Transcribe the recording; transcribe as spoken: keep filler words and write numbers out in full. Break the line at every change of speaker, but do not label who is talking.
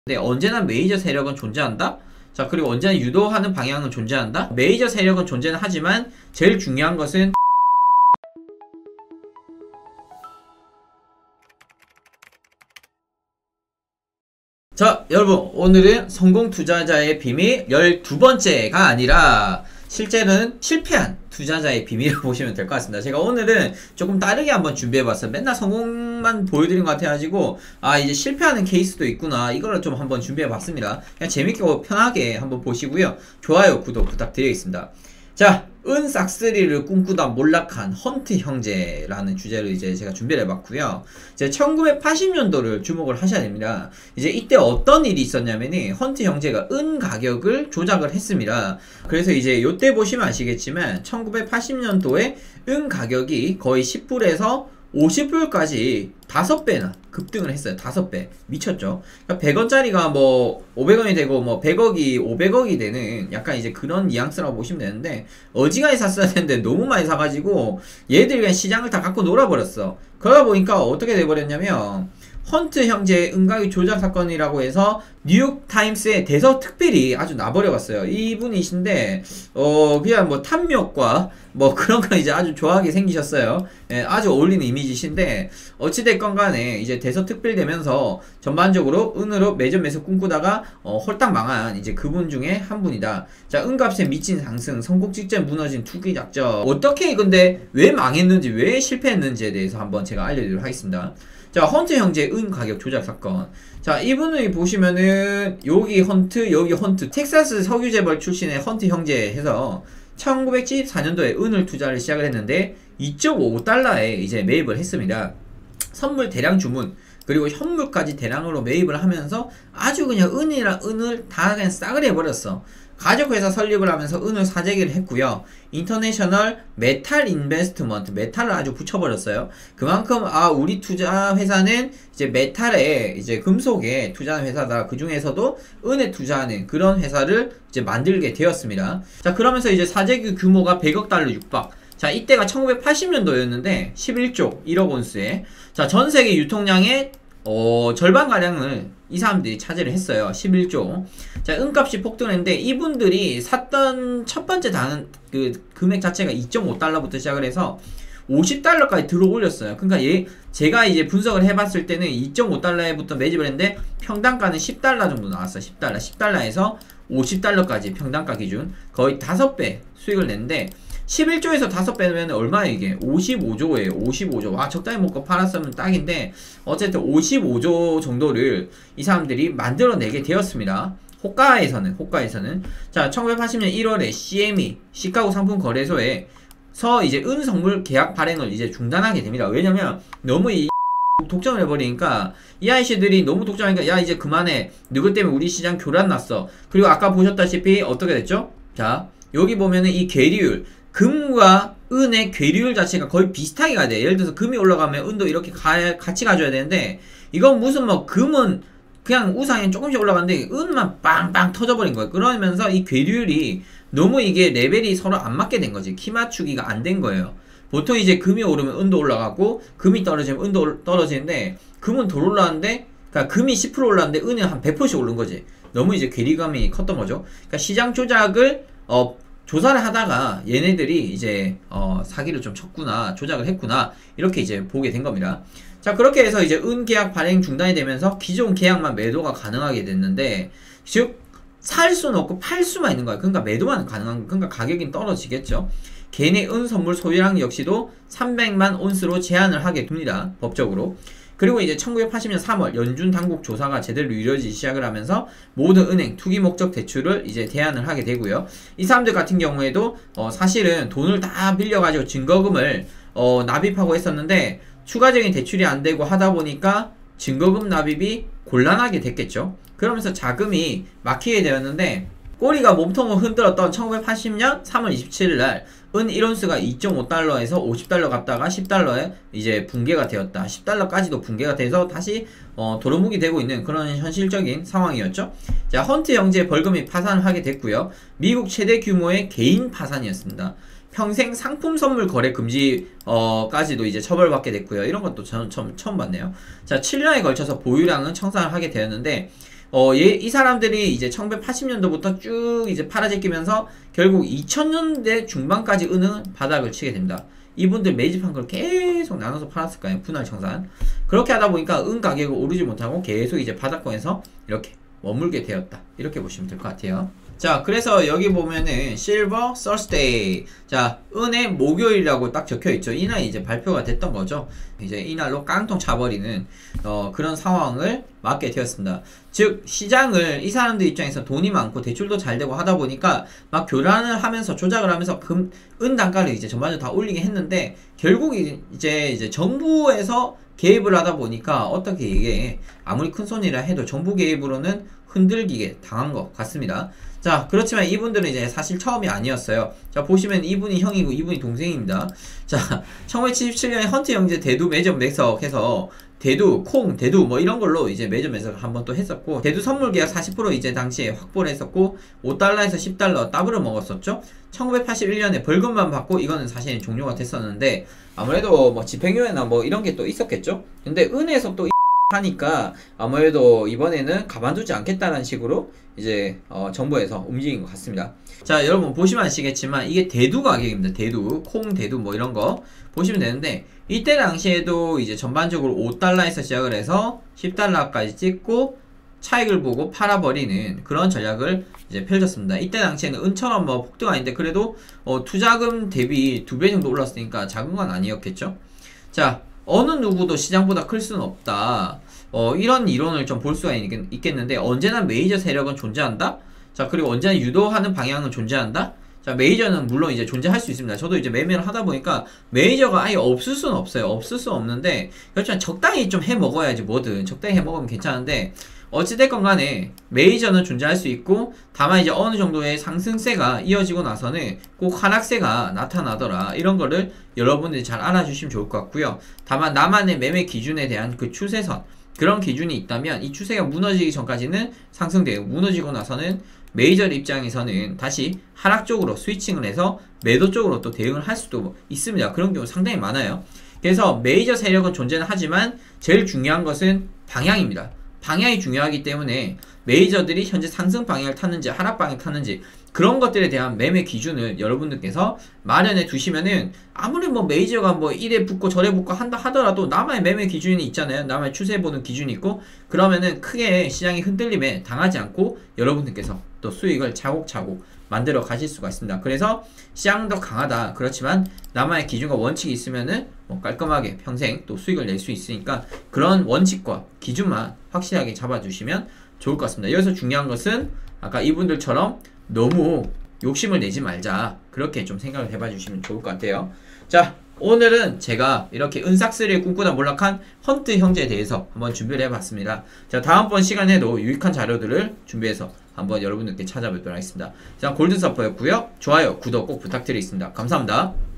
근데 언제나 메이저 세력은 존재한다? 자, 그리고 언제나 유도하는 방향은 존재한다? 메이저 세력은 존재는 하지만 제일 중요한 것은 자, 여러분, 오늘은 성공 투자자의 비밀 열두 번째가 아니라 실제는 실패한 투자자의 비밀을 보시면 될 것 같습니다. 제가 오늘은 조금 다르게 한번 준비해봤어요. 맨날 성공만 보여드린 것 같아가지고 아, 이제 실패하는 케이스도 있구나, 이거를 좀 한번 준비해봤습니다. 그냥 재밌게 편하게 한번 보시고요. 좋아요, 구독 부탁드리겠습니다. 자, 은 싹쓸이를 꿈꾸다 몰락한 헌트 형제라는 주제로 이제 제가 준비를 해봤고요. 이제 천구백팔십 년도를 주목을 하셔야 됩니다. 이제 이때 어떤 일이 있었냐면이 헌트 형제가 은 가격을 조작을 했습니다. 그래서 이제 요때 보시면 아시겠지만 천구백팔십 년도에 은 가격이 거의 십 불에서 오십 불까지 다섯 배나 급등을 했어요. 다섯 배. 미쳤죠? 그러니까 백 원짜리가 뭐 오백 원이 되고 뭐 백억이 오백억이 되는 약간 이제 그런 뉘앙스라고 보시면 되는데, 어지간히 샀어야 되는데 너무 많이 사가지고 얘들이 그냥 시장을 다 갖고 놀아버렸어. 그러다 보니까 어떻게 돼버렸냐면 헌트 형제의 은가격 조작 사건이라고 해서 뉴욕타임스의 대서 특필이 아주 나버려봤어요. 이분이신데 어 그냥 뭐 탐욕과 뭐 그런 거 이제 아주 좋아하게 생기셨어요. 예, 아주 어울리는 이미지신데 어찌됐건 간에 이제 대서 특필 되면서 전반적으로 은으로 매점 매수 꿈꾸다가 어, 홀딱 망한 이제 그분 중에 한 분이다. 자, 은값의 미친 상승, 선곡 직전 무너진 투기 작전. 어떻게 근데 왜 망했는지, 왜 실패했는지에 대해서 한번 제가 알려드리도록 하겠습니다. 자, 헌트 형제 은 가격 조작 사건. 자, 이분을 보시면은 여기 헌트, 여기 헌트, 텍사스 석유재벌 출신의 헌트 형제 해서 천구백칠십사 년도에 은을 투자를 시작을 했는데 이 점 오 달러에 이제 매입을 했습니다. 선물 대량 주문, 그리고 현물까지 대량으로 매입을 하면서 아주 그냥 은이랑 은을 다 그냥 싹을 해버렸어. 가족회사 설립을 하면서 은을 사재기를 했고요. 인터내셔널 메탈 인베스트먼트, 메탈을 아주 붙여버렸어요. 그만큼 아, 우리 투자 회사는 이제 메탈에, 이제 금속에 투자하는 회사다. 그 중에서도 은에 투자하는 그런 회사를 이제 만들게 되었습니다. 자, 그러면서 이제 사재기 규모가 백억 달러 육박. 자, 이때가 천구백팔십 년도였는데 십일 조 일억 온스에, 자, 전 세계 유통량의 어, 절반가량을 이 사람들이 차지를 했어요. 십일 조. 자, 은값이 폭등했는데 이분들이 샀던 첫 번째 단, 그, 금액 자체가 이 점 오 달러부터 시작을 해서 오십 달러까지 들어 올렸어요. 그러니까 얘, 제가 이제 분석을 해봤을 때는 이 점 오 달러부터 매집을 했는데 평단가는 십 달러 정도 나왔어요. 십 달러. 십 달러에서 오십 달러까지 평단가 기준 거의 다섯 배 수익을 냈는데, 십일 조에서 다섯 배면 얼마야 이게? 오십오 조예요. 오십오 조. 아, 적당히 먹고 팔았으면 딱인데 어쨌든 오십오 조 정도를 이 사람들이 만들어내게 되었습니다. 호가에서는 호가에서는 자, 천구백팔십 년 일월에 씨엠이 시카고 상품 거래소에서 이제 은 선물 계약 발행을 이제 중단하게 됩니다. 왜냐면 너무 이 독점을 해버리니까 이 아이씨들이 너무 독점하니까 야, 이제 그만해. 너희 때문에 우리 시장 교란 났어. 그리고 아까 보셨다시피 어떻게 됐죠? 자, 여기 보면은 이 괴리율, 금과 은의 괴리율 자체가 거의 비슷하게 가야 돼. 예를 들어서 금이 올라가면 은도 이렇게 가, 같이 가줘야 되는데, 이건 무슨 뭐 금은 그냥 우상이 조금씩 올라가는데 은만 빵빵 터져버린 거예요. 그러면서 이 괴리율이 너무 이게 레벨이 서로 안 맞게 된 거지. 키 맞추기가 안 된 거예요. 보통 이제 금이 오르면 은도 올라가고 금이 떨어지면 은도 떨어지는데, 금은 덜 올라왔는데, 그러니까 금이 십 퍼센트 올랐는데 은은 한 백 퍼센트씩 오른 거지. 너무 이제 괴리감이 컸던 거죠. 그러니까 시장 조작을 어 조사를 하다가 얘네들이 이제 어 사기를 좀 쳤구나, 조작을 했구나, 이렇게 이제 보게 된 겁니다. 자, 그렇게 해서 이제 은 계약 발행 중단이 되면서 기존 계약만 매도가 가능하게 됐는데, 즉 살 수는 없고 팔 수만 있는 거야. 그러니까 매도만 가능한, 그러니까 가격이 떨어지겠죠. 개인의 은 선물 소유량 역시도 삼백만 온스로 제한을 하게 됩니다, 법적으로. 그리고 이제 천구백팔십 년 삼월 연준 당국 조사가 제대로 이루어지기 시작을 하면서 모든 은행 투기 목적 대출을 이제 대안을 하게 되고요. 이 사람들 같은 경우에도 어 사실은 돈을 다 빌려가지고 증거금을 어 납입하고 했었는데 추가적인 대출이 안 되고 하다 보니까 증거금 납입이 곤란하게 됐겠죠. 그러면서 자금이 막히게 되었는데, 꼬리가 몸통을 흔들었던 천구백팔십 년 삼월 이십칠일 날 은 일 온스가 이 점 오 달러에서 오십 달러 갔다가 십 달러에 이제 붕괴가 되었다. 십 달러까지도 붕괴가 돼서 다시 어, 도루묵이 되고 있는 그런 현실적인 상황이었죠. 자, 헌트 형제 벌금이 파산을 하게 됐고요. 미국 최대 규모의 개인 파산이었습니다. 평생 상품 선물 거래 금지 어 까지도 이제 처벌받게 됐고요. 이런 것도 저는 처음, 처음 봤네요. 자, 칠 년에 걸쳐서 보유량은 청산을 하게 되었는데, 어, 얘, 이 사람들이 이제 천구백팔십 년도부터 쭉 이제 팔아제끼면서 결국 이천 년대 중반까지 은은 바닥을 치게 됩니다. 이분들 매집한 걸 계속 나눠서 팔았을 거예요. 분할 청산. 그렇게 하다 보니까 은 가격이 오르지 못하고 계속 이제 바닥권에서 이렇게 머물게 되었다. 이렇게 보시면 될 것 같아요. 자, 그래서 여기 보면은 실버 서스데이. 자, 은의 목요일이라고 딱 적혀 있죠. 이날이 이제 발표가 됐던 거죠. 이제 이날로 깡통 차버리는 어, 그런 상황을 맞게 되었습니다. 즉 시장을 이 사람들 입장에서 돈이 많고 대출도 잘 되고 하다 보니까 막 교란을 하면서 조작을 하면서 금, 은 단가를 이제 전반적으로 다 올리긴 했는데 결국 이제 이제 정부에서 개입을 하다 보니까 어떻게 이게 아무리 큰 손이라 해도 정부 개입으로는 흔들리게 당한 것 같습니다. 자, 그렇지만 이분들은 이제 사실 처음이 아니었어요. 자, 보시면 이분이 형이고 이분이 동생입니다. 자, 천구백칠십칠 년에 헌트 형제 대두 매점 매석해서 대두, 콩, 대두 뭐 이런 걸로 이제 매점 매석 한번 또 했었고, 대두 선물 계약 사십 퍼센트 이제 당시에 확보를 했었고, 오 달러에서 십 달러 더블을 먹었었죠. 천구백팔십일 년에 벌금만 받고 이거는 사실 종료가 됐었는데, 아무래도 뭐 집행유예나 뭐 이런 게 또 있었겠죠. 근데 은에서 또 하니까 아무래도 이번에는 가만두지 않겠다는 식으로 이제 어 정부에서 움직인 것 같습니다. 자, 여러분 보시면 아시겠지만 이게 대두 가격입니다. 대두, 콩, 대두 뭐 이런 거 보시면 되는데, 이때 당시에도 이제 전반적으로 오 달러에서 시작을 해서 십 달러까지 찍고 차익을 보고 팔아버리는 그런 전략을 이제 펼쳤습니다. 이때 당시에는 은처럼 뭐 폭등 아닌데 그래도 어 투자금 대비 두 배 정도 올랐으니까 작은 건 아니었겠죠. 자, 어느 누구도 시장보다 클 수는 없다. 어, 이런 이론을 좀 볼 수가 있, 있겠는데, 언제나 메이저 세력은 존재한다? 자, 그리고 언제나 유도하는 방향은 존재한다? 자, 메이저는 물론 이제 존재할 수 있습니다. 저도 이제 매매를 하다 보니까 메이저가 아예 없을 수는 없어요. 없을 수 없는데, 그렇지만 적당히 좀 해 먹어야지 뭐든. 적당히 해 먹으면 괜찮은데, 어찌됐건 간에 메이저는 존재할 수 있고, 다만 이제 어느 정도의 상승세가 이어지고 나서는 꼭 하락세가 나타나더라. 이런 거를 여러분들이 잘 알아주시면 좋을 것 같고요. 다만 나만의 매매 기준에 대한 그 추세선, 그런 기준이 있다면 이 추세가 무너지기 전까지는 상승되고, 무너지고 나서는 메이저 입장에서는 다시 하락 쪽으로 스위칭을 해서 매도 쪽으로 또 대응을 할 수도 있습니다. 그런 경우 상당히 많아요. 그래서 메이저 세력은 존재는 하지만 제일 중요한 것은 방향입니다. 방향이 중요하기 때문에 메이저들이 현재 상승 방향을 탔는지 하락 방향을 탔는지 그런 것들에 대한 매매 기준을 여러분들께서 마련해 두시면은, 아무리 뭐 메이저가 뭐 이래 붙고 저래 붙고 한다 하더라도 나만의 매매 기준이 있잖아요. 나만의 추세 보는 기준이 있고, 그러면은 크게 시장이 흔들림에 당하지 않고 여러분들께서 또 수익을 차곡차곡 만들어 가실 수가 있습니다. 그래서 시장도 강하다, 그렇지만 나만의 기준과 원칙이 있으면은 뭐 깔끔하게 평생 또 수익을 낼 수 있으니까 그런 원칙과 기준만 확실하게 잡아주시면 좋을 것 같습니다. 여기서 중요한 것은 아까 이분들처럼 너무 욕심을 내지 말자, 그렇게 좀 생각을 해봐 주시면 좋을 것 같아요. 자, 오늘은 제가 이렇게 은싹스리에 꿈꾸다 몰락한 헌트 형제에 대해서 한번 준비를 해봤습니다. 자, 다음번 시간에도 유익한 자료들을 준비해서 한번 여러분들께 찾아뵙도록 하겠습니다. 자, 골든서퍼였고요. 좋아요, 구독 꼭 부탁드리겠습니다. 감사합니다.